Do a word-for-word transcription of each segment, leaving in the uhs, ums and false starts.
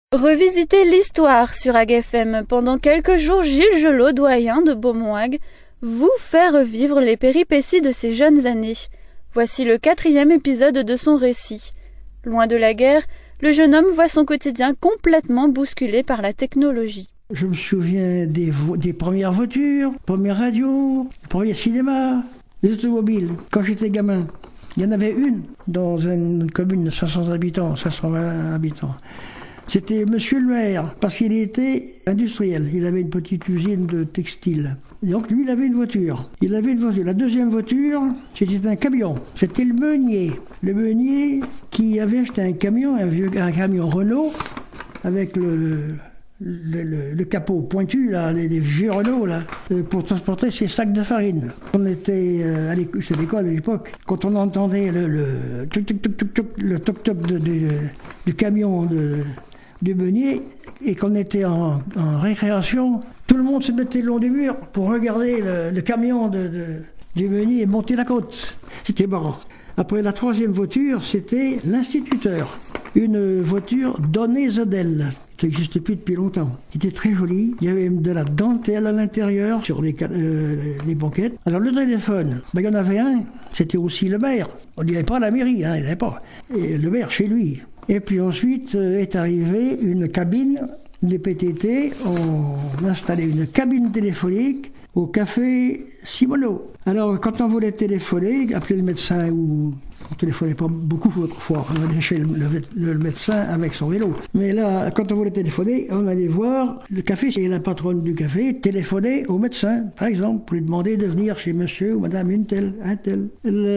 Revisitez l'histoire sur A G F M. Pendant quelques jours, Gilles Gelot, doyen de Beaumont-Hague, vous fait revivre les péripéties de ses jeunes années. Voici le quatrième épisode de son récit. Loin de la guerre, le jeune homme voit son quotidien complètement bousculé par la technologie. Je me souviens des, vo- des premières voitures, premières radios, premiers cinémas, les automobiles. Quand j'étais gamin, il y en avait une dans une commune de cinq cents habitants, cinq cent vingt habitants. C'était Monsieur le maire, parce qu'il était industriel. Il avait une petite usine de textile. Et donc lui, il avait une voiture. Il avait une voiture. La deuxième voiture, c'était un camion. C'était le meunier. Le meunier qui avait acheté un camion, un vieux un camion Renault, avec le, le, le, le capot pointu, là, les, les vieux Renault, là, pour transporter ses sacs de farine. On était euh, à l'école, c'était l'école à l'époque. Quand on entendait le, le, tuk, tuk, tuk, tuk, tuk, le toc-toc de, de, du camion de... du meunier, et qu'on était en, en récréation, tout le monde se mettait le long du mur pour regarder le, le camion de, de, du meunier monter la côte. C'était marrant. Après la troisième voiture, c'était l'instituteur. Une voiture donnée Zedel, qui n'existe plus depuis longtemps. Qui était très jolie. Il y avait de la dentelle à l'intérieur, sur les, euh, les banquettes. Alors le téléphone, ben, il y en avait un, c'était aussi le maire. On n'y avait pas à la mairie, hein, il n'y avait pas. Et le maire chez lui. Et puis ensuite euh, est arrivée une cabine des P T T. On installait une cabine téléphonique au café Simoneau. Alors quand on voulait téléphoner, appeler le médecin, ou on ne téléphonait pas beaucoup autrefois, on allait chez le, le, le médecin avec son vélo. Mais là, quand on voulait téléphoner, on allait voir le café, et la patronne du café téléphoner au médecin, par exemple, pour lui demander de venir chez monsieur ou madame une telle, un tel.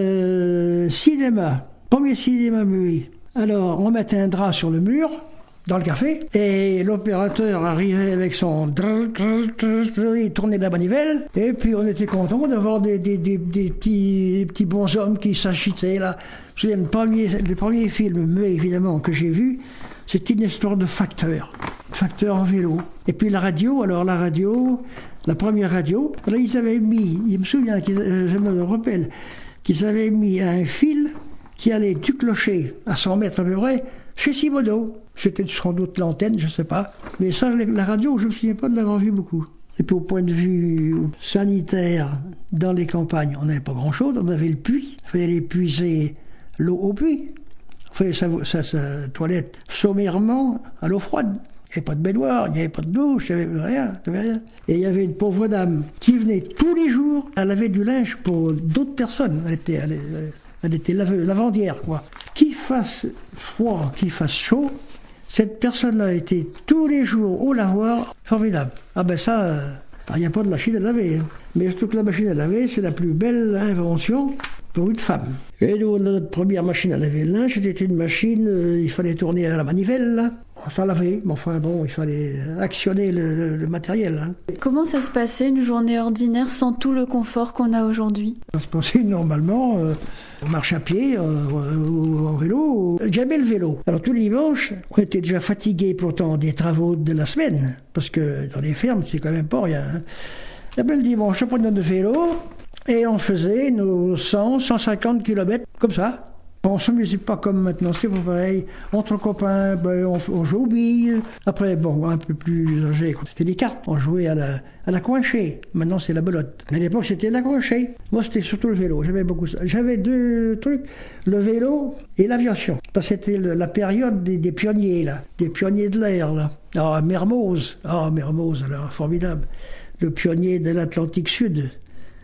Le cinéma, premier cinéma muet. Alors, on mettait un drap sur le mur, dans le café, et l'opérateur arrivait avec son drrr, drrr, drrr, drrr, il tournait la manivelle, et puis on était content d'avoir des, des, des, des, petits, des petits bonshommes qui s'agitaient là. Je me souviens, le premier, le premier film, mais évidemment, que j'ai vu, c'était une histoire de facteur, facteur en vélo. Et puis la radio, alors la radio, la première radio, alors ils avaient mis, il me souviens, euh, je me rappelle, qu'ils avaient mis un fil qui allait du clocher à cent mètres à peu près, chez Simoneau. C'était sans doute l'antenne, je ne sais pas. Mais ça, la radio, je ne me souviens pas de l'avoir vu beaucoup. Et puis au point de vue sanitaire, dans les campagnes, on n'avait pas grand-chose. On avait le puits. Il fallait aller puiser l'eau au puits. Il fallait sa, sa, sa toilette sommairement à l'eau froide. Il n'y avait pas de baignoire, il n'y avait pas de douche, il n'y avait rien, il n'y avait rien. Et il y avait une pauvre dame qui venait tous les jours. Elle lavait du linge pour d'autres personnes. Elle était... Elle, elle, Elle était lave- lavandière, quoi. Qu'il fasse froid, qu'il fasse chaud, cette personne-là était tous les jours au lavoir, formidable. Ah ben ça, il n'y a pas de machine à laver. Hein. Mais surtout que la machine à laver, c'est la plus belle invention pour une femme. Et nous, notre première machine à laver le linge, c'était une machine, euh, il fallait tourner à la manivelle, là. Ça lavait, mais enfin bon, il fallait actionner le, le, le matériel. Hein. Comment ça se passait une journée ordinaire sans tout le confort qu'on a aujourd'hui? Ça se passait normalement, euh, on marche à pied, euh, ou en vélo. J'aimais le vélo. Alors tous les dimanches, on était déjà fatigués pourtant des travaux de la semaine, parce que dans les fermes, c'est quand même pas rien. Hein. Et bien le dimanche, on prenait notre vélo, et on faisait nos cent, cent cinquante kilomètres, comme ça. On ne s'amusait pas comme maintenant, c'est pas pareil. Entre copains, ben, on, on jouait aux billes. Après, bon, un peu plus âgé, c'était les cartes. On jouait à la, à la coinchée. Maintenant, c'est la belote. À l'époque, c'était la coinchée. Moi, c'était surtout le vélo. J'avais beaucoup ça. J'avais deux trucs, le vélo et l'aviation. Parce que c'était le, la période des, des pionniers, là. Des pionniers de l'air, là. Ah, Mermoz. Ah, Mermoz, alors, formidable. Le pionnier de l'Atlantique Sud.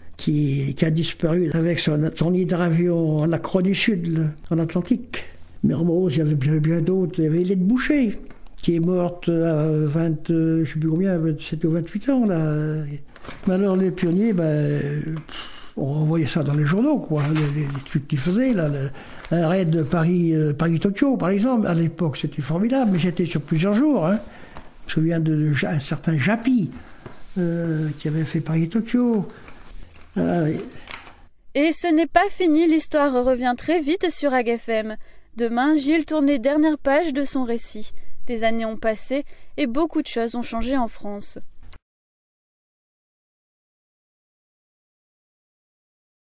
Qui, qui a disparu avec son, son hydravion à la Croix du Sud, là, en Atlantique. Mermoz, il y avait bien, bien d'autres. Il y avait Hélène Boucher, qui est morte à vingt, je ne sais plus combien, vingt-sept ou vingt-huit ans. Là. Alors les pionniers, ben, on voyait ça dans les journaux, quoi, les, les, les trucs qu'ils faisaient. Là, le, un raid de Paris, euh, Paris-Tokyo, par exemple. À l'époque, c'était formidable, mais j'étais sur plusieurs jours. Hein. Je me souviens d'un certain Japy euh, qui avait fait Paris-Tokyo. Ah, oui. Et ce n'est pas fini, l'histoire revient très vite sur A G F M. Demain, Gilles tourne les dernières pages de son récit. Les années ont passé et beaucoup de choses ont changé en France.